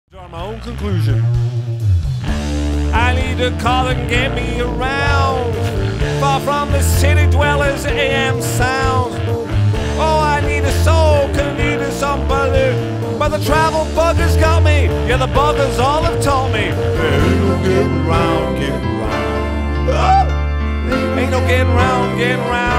Draw my own conclusion. I need a car that can get me around, far from the city dwellers' AM sound. Oh, I need a soul, could I need somebody, but the travel buggers got me. Yeah, the buggers all have told me ain't no getting round, getting round. Oh! Ain't no getting round, getting round.